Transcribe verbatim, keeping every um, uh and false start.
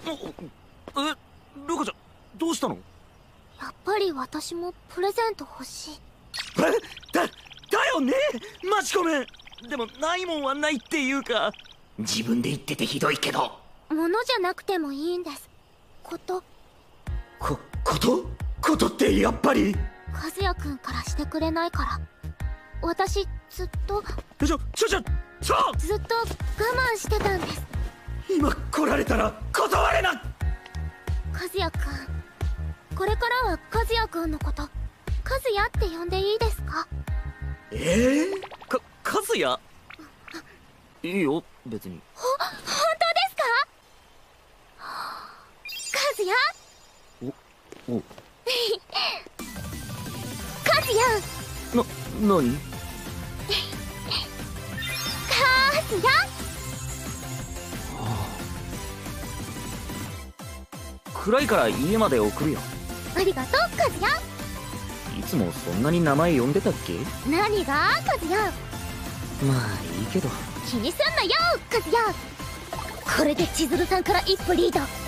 え、ルカちゃんどうしたの？ やっぱり私もプレゼント欲しい。 え、だだよね。マジごめん。でもないもんはないっていうか、自分で言っててひどいけど。 物じゃなくてもいいんです。ことこことことってやっぱり和也くんからしてくれないから。私ずっとちょちょちょちょずっと我慢してたんです。 今来られたら断れな。 和也くん、これからは和也くんのこと和也って呼んでいいですか？ ええー、か和也いいよ別に。 ほ本当ですか？和也おお和也な、なに？ 和也、 暗いから家まで送るよ。 ありがとう和也。 いつもそんなに名前呼んでたっけ？ 何が和也？ まあいいけど。 気にすんなよ和也。これで千鶴さんから一歩リード。